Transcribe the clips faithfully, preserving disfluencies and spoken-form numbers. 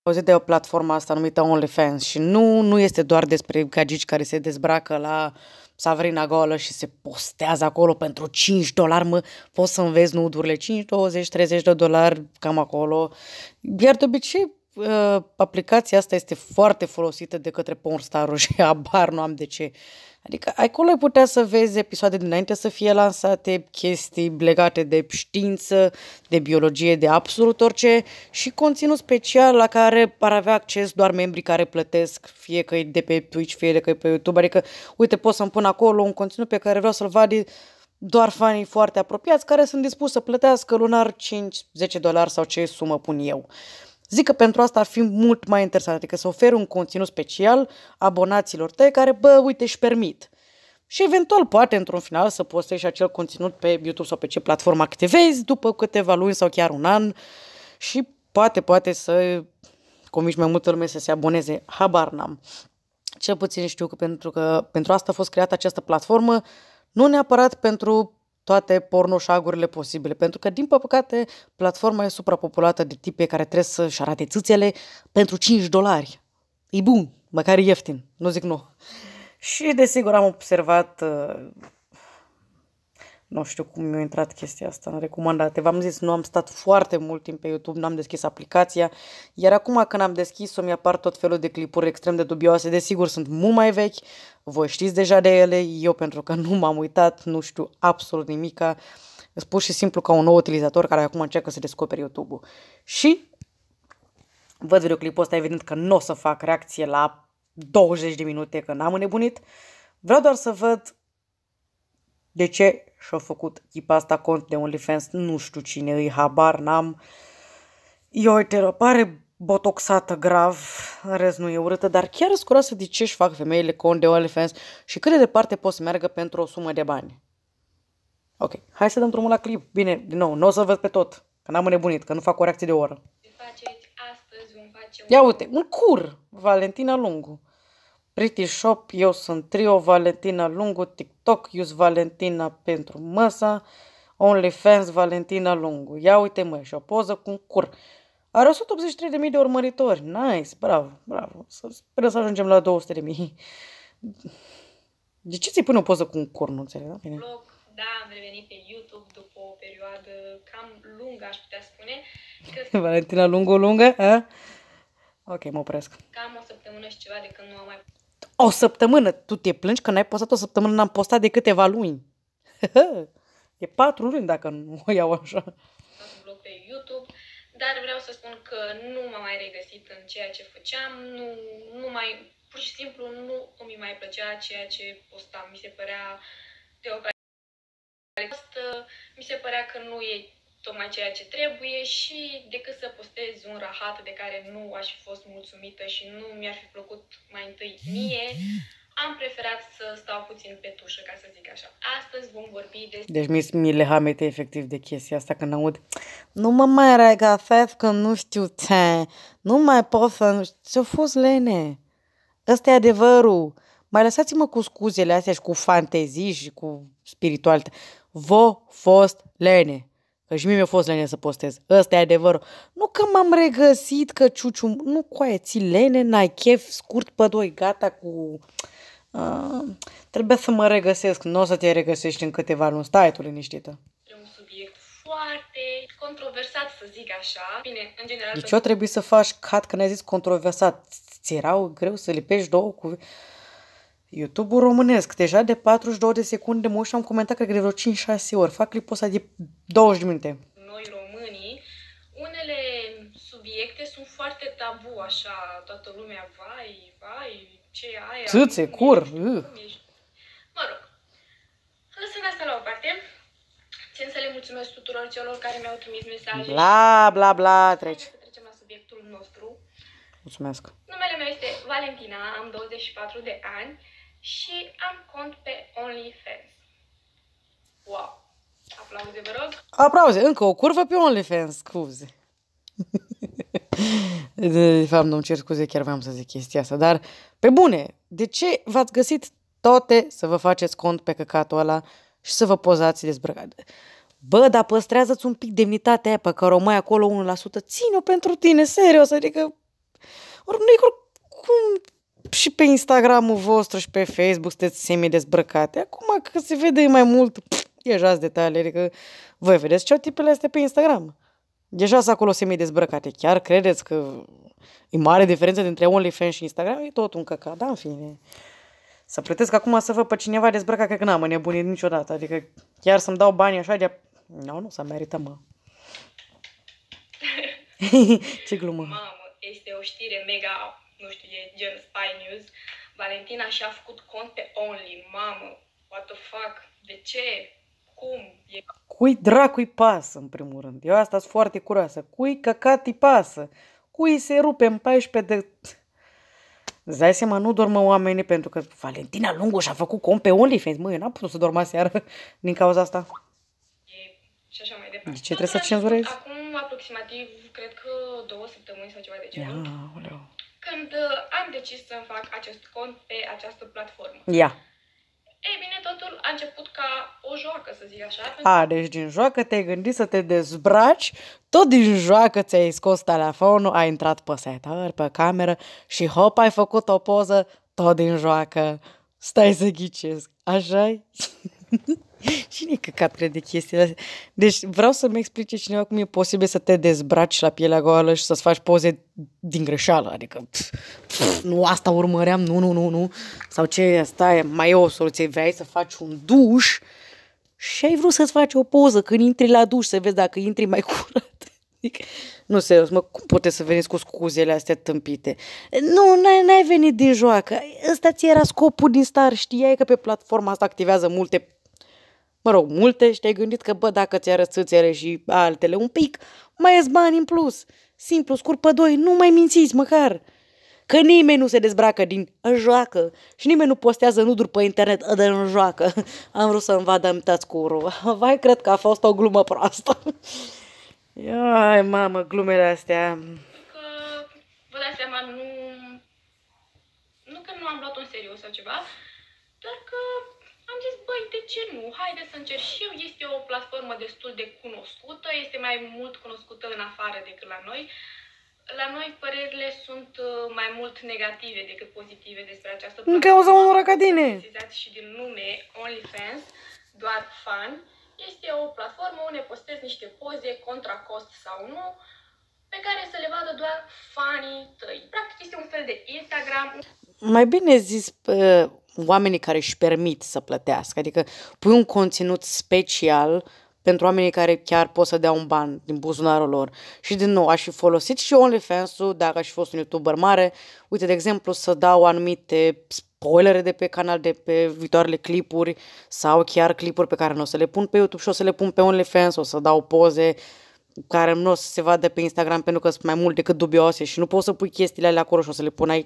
auzit de o platformă asta numită OnlyFans și nu, nu este doar despre gagici care se dezbracă la Savrina goală și se postează acolo pentru cinci dolari, mă, poți să înveți nudurile, cinci, douăzeci, treizeci de dolari, cam acolo. Iar de obicei, uh, aplicația asta este foarte folosită de către pornstar-uri și habar nu am de ce. Adică acolo ai putea să vezi episoade dinainte să fie lansate, chestii legate de știință, de biologie, de absolut orice și conținut special la care ar avea acces doar membrii care plătesc, fie că e de pe Twitch, fie că e pe YouTube. Adică, uite, pot să-mi pun acolo un conținut pe care vreau să-l vadă doar fanii foarte apropiați care sunt dispuși să plătească lunar cinci zece dolari sau ce sumă pun eu. Zic că pentru asta ar fi mult mai interesant, adică să oferi un conținut special abonaților tăi care, bă, uite, își permit. Și eventual, poate, într-un final, să postezi și acel conținut pe YouTube sau pe ce platformă activezi după câteva luni sau chiar un an și poate, poate să convingi mai multă lume să se aboneze. Habar n-am. Cel puțin știu că pentru, că pentru asta a fost creată această platformă, nu neapărat pentru toate pornoșagurile posibile, pentru că, din păcate, platforma e suprapopulată de tipe care trebuie să-și arate țâțele pentru cinci dolari. E bun, măcar e ieftin, nu zic nu. Și, desigur, am observat, uh, nu știu cum mi-a intrat chestia asta în recomandate. V-am zis, nu am stat foarte mult timp pe YouTube, n-am deschis aplicația, iar acum când am deschis-o mi-apar tot felul de clipuri extrem de dubioase, desigur sunt mult mai vechi, voi știți deja de ele, eu pentru că nu m-am uitat, nu știu absolut nimica, sunt pur și simplu ca un nou utilizator care acum încearcă să descopere YouTube-ul. Și văd videoclipul ăsta, evident că nu o să fac reacție la douăzeci de minute, că n-am înnebunit, vreau doar să văd de ce și-a făcut tipa asta cont de OnlyFans, nu știu cine îi, habar n-am. Eu, uite, pare botoxată grav, în rest nu e urâtă, dar chiar sunt curioasă de ce își fac femeile cont de OnlyFans și cât de departe pot să meargă pentru o sumă de bani. Ok, hai să dăm drumul la clip. Bine, din nou, nu o să văd pe tot, că n-am înnebunit, că nu fac o reacție de o oră. Astăzi vom face Ia uite, un cur, Valentina Lungu. Pretty Shop, eu sunt Trio, Valentina Lungu, TikTok, use Valentina pentru măsa, OnlyFans, Valentina Lungu. Ia uite, mă, și o poză cu un cur. Are o sută optzeci și trei de mii de urmăritori. Nice, bravo, bravo. Sper să ajungem la două sute de mii. De ce ți-i pune o poză cu un cur, nu înțeleg, da? Bine. vlog. Da, am revenit pe YouTube după o perioadă cam lungă, aș putea spune. Că Valentina Lungu, lungă, a? Ok, mă opresc. cam o săptămână și ceva de când nu am mai O săptămână? Tu te plângi că n-ai postat o săptămână, n-am postat de câteva luni. E patru luni dacă nu o iau așa. postat un vlog pe YouTube, dar vreau să spun că nu m-am mai regăsit în ceea ce făceam, nu, nu mai, pur și simplu nu îmi mai plăcea ceea ce postam, mi se părea de o calitate, mi se părea că nu e tocmai ceea ce trebuie și decât să postez un rahat de care nu aș fi fost mulțumită și nu mi-ar fi plăcut mai întâi mie, am preferat să stau puțin pe tușă, ca să zic așa. Astăzi vom vorbi despre... Deci mi mi le hamete efectiv de chestia asta când aud. Nu mă mai regăsesc că nu știu ce. Nu mai pot să... Ce-a fost, Lene? Ăsta e adevărul. Mai lăsați-mă cu scuzele astea și cu fantezii și cu spiritualitate. V-a fost lene. Că și mie mi-a fost lene să postez. Ăsta e adevărul. Nu că m-am regăsit, că ciuciu... Nu, coaie, ții lene, n-ai chef, scurt pe doi, gata cu... Uh, trebuie să mă regăsesc. Nu o să te regăsești în câteva luni. Stai tu liniștită. un subiect foarte controversat, să zic așa. Bine, în general... Deci eu trebuie să faci cut că ne-ai zis controversat. Ți erau greu să lipești două cu... YouTube-ul românesc, deja de patruzeci și două de secunde, mă și am comentat, cred că de vreo cinci șase ori. Fac clipul ăsta de douăzeci de minute. Noi românii, unele subiecte sunt foarte tabu, așa, toată lumea, vai, vai, ce e aia? Țâțe, cum cur, ești, uh. cum ești? Mă rog, lăsând asta la o parte, țin să le mulțumesc tuturor celor care mi-au trimis mesaje. Bla, bla, bla, treci. Să trecem la subiectul nostru. Mulțumesc. Numele meu este Valentina, am douăzeci și patru de ani și am cont pe OnlyFans. Wow! Aplauze, vă rog! Aplauze, încă o curvă pe OnlyFans, scuze. De fapt, nu-mi cer scuze, chiar vreau să zic chestia asta, dar pe bune, de ce v-ați găsit toate să vă faceți cont pe căcatul ăla și să vă pozați dezbrăcate? Bă, dar păstrează-ți un pic demnitatea aia pe care o mai acolo unu la sută, ține-o pentru tine, serios, adică Ori nu e cum și pe Instagramul vostru și pe Facebook sunteți semi-dezbrăcate. Acum că se vede mai mult, pff, deja detalii, adică voi vedeți ce au tipele astea pe Instagram. Deja sunt acolo semi-dezbrăcate. Chiar credeți că e mare diferență dintre OnlyFans și Instagram? E tot un căcat, da, în fine. Să plătesc acum să văd pe cineva dezbrăcat, cred că n-am înnebunit niciodată. Adică chiar să-mi dau bani așa de... Nu, nu s-a meritat, mă. Ce glumă. Mamă, este o știre mega, nu știu, e gen Spy News. Valentina și-a făcut cont pe Only. Mamă, what the fuck? De ce? Cum? E... Cui dracui pasă, în primul rând? Eu asta sunt foarte curioasă. Cui căcat-i pasă? Cui se rupe în paisprezece de... Îți dai seama, nu dormă oamenii pentru că Valentina Lungu și-a făcut cont pe OnlyFans. Mă, eu n-am putut să dorm aseară din cauza asta. E... Și așa mai departe. De ce trebuie să cenzurezi? Acum aproximativ, cred că două săptămâni sau ceva de genul. Ia, când uh, am decis să fac acest cont pe această platformă. Ia. Ei bine, totul a început ca o joacă, să zic așa. A, deci din joacă te-ai gândit să te dezbraci, tot din joacă ți-ai scos telefonul, ai intrat pe setări, pe cameră și hop, ai făcut o poză, tot din joacă. Stai să ghicesc. Așa-i? Cine căcat crede chestiile astea? Deci vreau să-mi explice cineva cum e posibil să te dezbraci la pielea goală și să-ți faci poze din greșeală. Adică, pf, pf, nu asta urmăream, nu, nu, nu, nu. Sau ce, asta e, mai e o soluție. Vrei să faci un duș și ai vrut să-ți faci o poză când intri la duș, să vezi dacă intri mai curat. Adică, nu, serios, mă, cum puteți să veniți cu scuzele astea tâmpite? Nu, n-ai venit din joacă. Ăsta ți era scopul din start. Știai că pe platforma asta activează multe, mă rog, multe și te-ai gândit că, bă, dacă ți arăt țâțele și altele un pic, mai ies bani în plus. Simplu, scurt pe doi, nu mai mințiți măcar. Că nimeni nu se dezbracă din joacă și nimeni nu postează nuduri pe internet de în joacă. Am vrut să-mi vadă amitați curul. Vai, cred că a fost o glumă proastă. Ai, mamă, glumele astea. Că, vă dați seama, nu... Nu că nu am luat-o în serios sau ceva, doar că am zis, băi, de ce nu? Haide să încerc și eu. Este o platformă destul de cunoscută, este mai mult cunoscută în afară decât la noi. La noi părerile sunt mai mult negative decât pozitive despre această platformă. În cauza unor acadine. Și din nume OnlyFans, doar fan. Este o platformă unde postez niște poze contra cost sau nu, pe care să le vadă doar fanii tăi. Practic este un fel de Instagram. Mai bine zis, uh, oamenii care își permit să plătească, adică pui un conținut special pentru oamenii care chiar pot să dea un ban din buzunarul lor. Și din nou, aș fi folosit și OnlyFans-ul dacă aș fi fost un YouTuber mare. Uite, de exemplu, să dau anumite spoilere de pe canal, de pe viitoarele clipuri sau chiar clipuri pe care nu o să le pun pe YouTube și o să le pun pe OnlyFans, o să dau poze care nu o să se vadă pe Instagram pentru că sunt mai mult decât dubioase și nu pot să pui chestiile alea acolo și o să le pun aici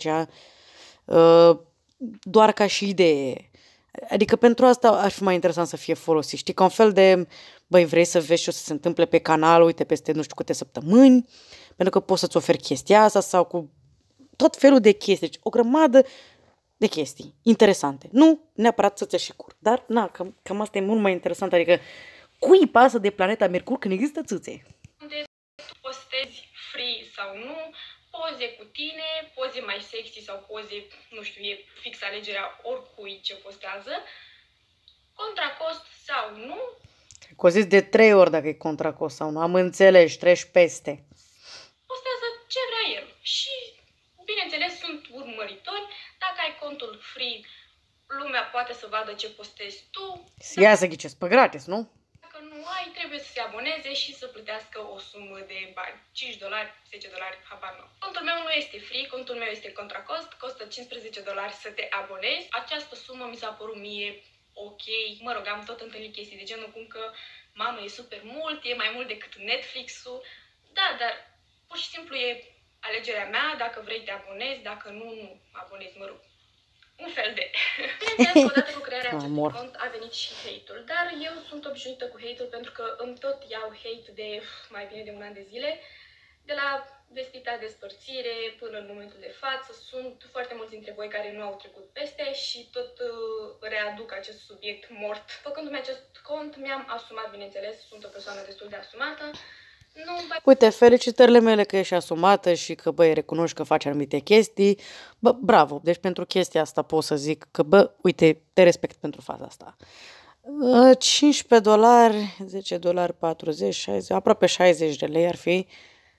uh, doar ca și idee. Adică pentru asta ar fi mai interesant să fie folosit. Știi, ca un fel de, băi, vrei să vezi ce o să se întâmple pe canal, uite, peste nu știu câte săptămâni, pentru că poți să-ți oferi chestia asta sau cu tot felul de chestii. Deci, o grămadă de chestii interesante. Nu neapărat să-ți și cur, dar, na, cam, cam asta e mult mai interesant. Adică, cui pasă de planeta Mercur când există țâțe? Unde postezi free sau nu, poze cu tine, poze mai sexy sau poze, nu știu, e fix alegerea oricui ce postează, contra cost sau nu. Că o zis de trei ori dacă e contra cost sau nu, am înțeles, treci peste. Postează ce vrea el și, bineînțeles, sunt urmăritori. Dacă ai contul free, lumea poate să vadă ce postezi tu. Ia să ghicesc, pe gratis, nu? Dacă nu ai, trebuie să se aboneze și să plătească o sumă de bani. cinci dolari, zece dolari, habar nu. Contul meu nu este free, contul meu este contra cost, costă cincisprezece dolari să te abonezi. Această sumă mi s-a părut mie ok. Mă rog, am tot întâlnit chestii de genul cum că, mamă, e super mult, e mai mult decât Netflix-ul. Da, dar pur și simplu e alegerea mea, dacă vrei te abonezi, dacă nu, nu abonezi, mă rog. Un fel de... Bineînțeles, odată cu crearea acestui cont a venit și hate-ul, dar eu sunt obișnuită cu hate-ul pentru că îmi tot iau hate de mai bine de un an de zile. De la vestita despărțire până în momentul de față, sunt foarte mulți dintre voi care nu au trecut peste și tot uh, readuc acest subiect mort. Făcându-mi acest cont, mi-am asumat, bineînțeles, sunt o persoană destul de asumată, Nu-mi place Uite, felicitările mele că ești asumată și că, băi, recunoști că faci anumite chestii. Bă, bravo! Deci pentru chestia asta pot să zic că, bă, uite, te respect pentru faza asta. Uh, cincisprezece dolari, zece dolari, patruzeci, șaizeci, aproape șaizeci de lei ar fi.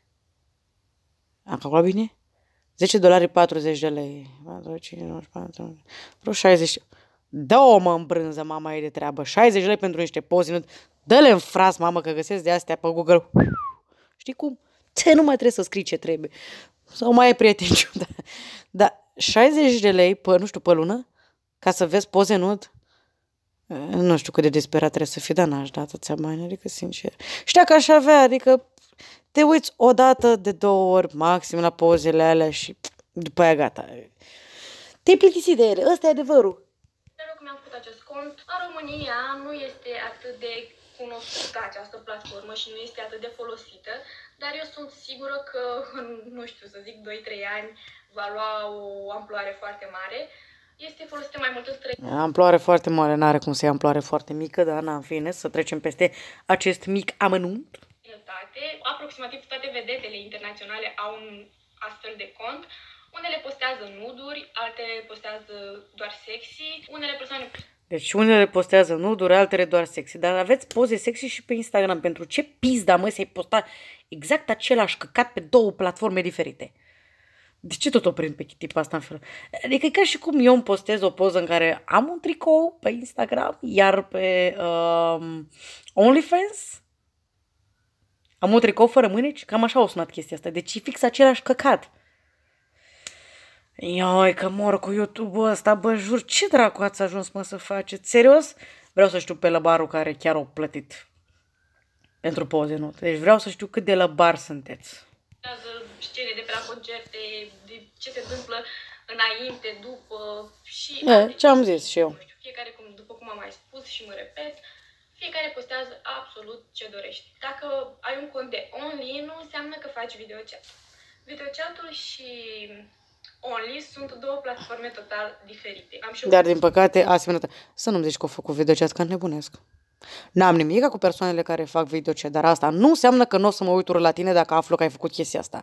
Am calculat bine? zece dolari, patruzeci de lei. patru, cinci, nouăzeci, patru, vreo șaizeci. Dă-o, mă, în brânză, mama, e de treabă. șaizeci de lei pentru niște poze. Dă-le în fras, mamă, că găsesc de astea pe Google. Știi cum? Ce nu mai trebuie să scrii ce trebuie. Sau mai ai prieteni ciuda. Dar șaizeci de lei, pe, nu știu, pe lună, ca să vezi poze nud? Nu știu cât de disperat trebuie să fii, dar n-aș da atâția bani, adică sincer. Știa că aș avea, adică te uiți o dată de două ori maxim la pozele alea și după aia gata. Te-ai plictisit de ele, ăsta e adevărul. că mi-am făcut acest cont. În România nu este atât de cunoscută această platformă și nu este atât de folosită, dar eu sunt sigură că în, nu știu, să zic doi trei ani va lua o amploare foarte mare. Este folosită mai mult în străinătate. Amploare foarte mare, n-are cum să ia amploare foarte mică, dar n-am fine să trecem peste acest mic amănunt. Aproximativ toate vedetele internaționale au un astfel de cont. Unele postează nuduri, altele postează doar sexy, unele persoane... Deci unele postează nuduri, altele doar sexy. Dar aveți poze sexy și pe Instagram. Pentru ce pizda, mă, să-i posta exact același căcat pe două platforme diferite? De ce tot o prind pe tipa asta în felul? Adică e ca și cum eu îmi postez o poză în care am un tricou pe Instagram, iar pe um, OnlyFans am un tricou fără mâneci. Cam așa o sunat chestia asta. Deci e fix același căcat. Ioi, că mor cu YouTube-ul ăsta, bă, jur, ce dracu ați ajuns, mă, să faceți? Serios? Vreau să știu pe lăbarul care chiar o plătit pentru poze, nu? Deci vreau să știu cât de lăbar sunteți. Scene de pe la concerte, de ce se întâmplă înainte, după și... E, ce am zis și eu. Nu știu, fiecare, cum, după cum am mai spus și mă repet, fiecare postează absolut ce dorește. Dacă ai un cont de Only, nu înseamnă că faci videochat. Videochatul și Only sunt două platforme total diferite. Am și Dar, din păcate, asemenea, să nu-mi zici că au făcut videochat, că nebunesc. N-am nimic cu persoanele care fac videochat, dar asta nu înseamnă că nu o să mă uit urât la tine dacă aflu că ai făcut chestia asta.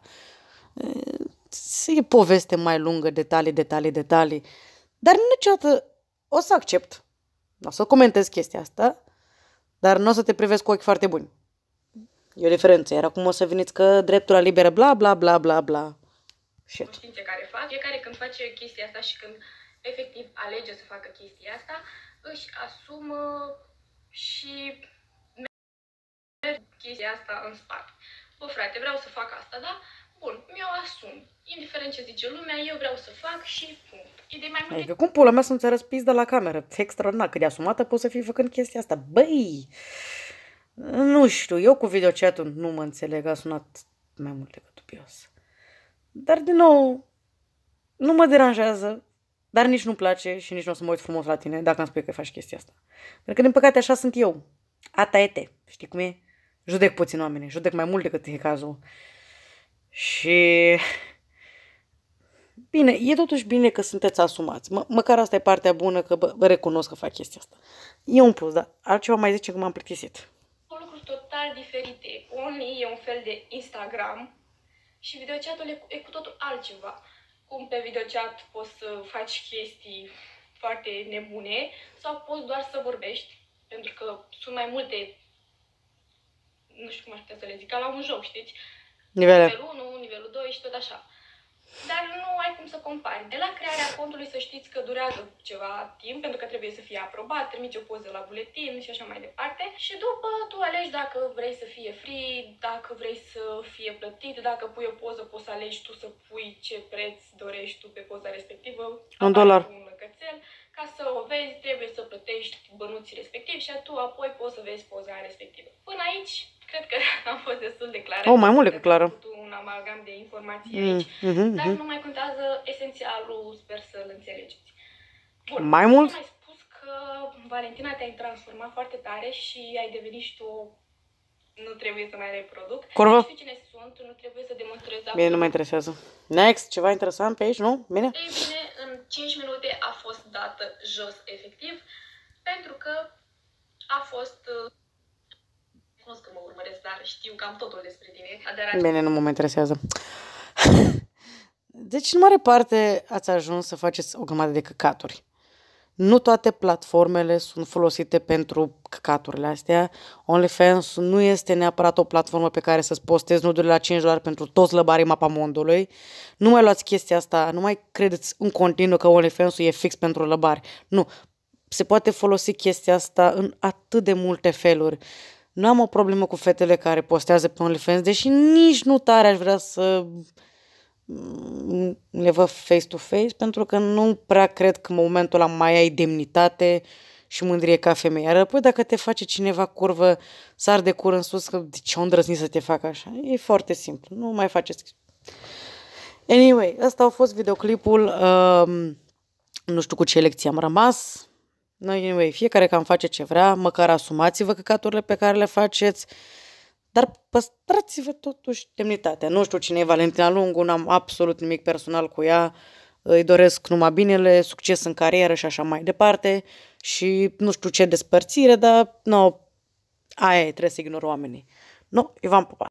E poveste mai lungă, detalii, detalii, detalii. Dar niciodată o să accept. O să comentez chestia asta, dar nu o să te privesc cu ochi foarte buni. E o diferență, iar acum o să veniți că dreptul la liberă, bla, bla, bla, bla, bla. Shit. Științe care fac. Fiecare când face chestia asta și când efectiv alege să facă chestia asta, își asumă și chestia asta în spate. Bă, frate, vreau să fac asta, da? Bun, mi-o asum. Indiferent ce zice lumea, eu vreau să fac și punct. E de mai multe... Adică cum pula mea să nu ți arăți pizda la cameră? Extraordinar, cât de asumată poți să fii făcând chestia asta. Băi! Nu știu, eu cu videochat-ul nu mă înțeleg, a sunat mai mult decât dubios. Dar, din nou, nu mă deranjează, dar nici nu-mi place și nici nu o să mă uit frumos la tine dacă îmi spui că faci chestia asta. Pentru că, din păcate, așa sunt eu. Ata ete. Știi cum e? Judec puțin oamenii, judec mai mult decât e cazul. Și... Bine, e totuși bine că sunteți asumați. Mă, măcar asta e partea bună, că bă, bă, recunosc că fac chestia asta. E un plus, dar altceva mai zice că m-am plictisit. Sunt lucruri total diferite. Only e un fel de Instagram și videochatul e, e cu totul altceva. Cum pe videochat poți să faci chestii foarte nebune sau poți doar să vorbești, pentru că sunt mai multe, nu știu cum aș putea să le zic, ca la un joc, știți? Nivele. Nivelul unu, nivelul doi și tot așa. Dar nu ai cum să compari. De la crearea contului să știți că durează ceva timp, pentru că trebuie să fie aprobat, trimiți o poză la buletin și așa mai departe. Și după tu alegi dacă vrei să fie free, dacă vrei să fie plătit, dacă pui o poză poți să alegi tu să pui ce preț dorești tu pe poza respectivă. Un dolar. Un lăcățel. Ca să o vezi trebuie să plătești bănuții respectiv și tu apoi poți să vezi poza respectivă. Până aici, cred că am fost destul de clară. Oh, mai mult decât clară. Un amalgam de informații Mm, aici, mm-hmm, dar mm-hmm. nu mai contează esențialul, sper să-l înțelegeți. Bun, Mai mult? am mai spus că Valentina te-ai transformat foarte tare și ai devenit și tu, nu trebuie să mai reproduc. Corvă? Nu știu cine sunt, nu trebuie să demonstrez. Bine, nu mă interesează. Next, ceva interesant pe aici, nu? Bine? Ei bine, în cinci minute a fost dată jos efectiv, pentru că a fost uh, recunosc că mă urmăresc, dar știu cam totul despre tine. Dar bine, nu mă interesează. Deci, în mare parte, ați ajuns să faceți o grămadă de căcaturi. Nu toate platformele sunt folosite pentru căcaturile astea. OnlyFans nu este neapărat o platformă pe care să-ți postezi nudurile la cinci dolari pentru toți lăbarii mapamondului. Nu mai luați chestia asta, nu mai credeți în continuu că OnlyFans-ul e fix pentru lăbari. Nu, se poate folosi chestia asta în atât de multe feluri. Nu am o problemă cu fetele care postează pe OnlyFans, deși nici nu tare aș vrea să le văd face-to-face, pentru că nu prea cred că în momentul ăla mai ai demnitate și mândrie ca femeie. Iar apoi dacă te face cineva curvă, sar de cur în sus, că de ce o îndrăzni să te facă așa? E foarte simplu, nu mai faceți. Anyway, ăsta a fost videoclipul, uh, nu știu cu ce lecție am rămas. Anyway, fiecare cam face ce vrea, măcar asumați-vă căcaturile pe care le faceți, dar păstrați-vă totuși demnitatea. Nu știu cine e Valentina Lungu, n-am absolut nimic personal cu ea, îi doresc numai binele, succes în carieră și așa mai departe și nu știu ce despărțire, dar nu, aia e, trebuie să ignor oamenii. Nu, Ivan Popa.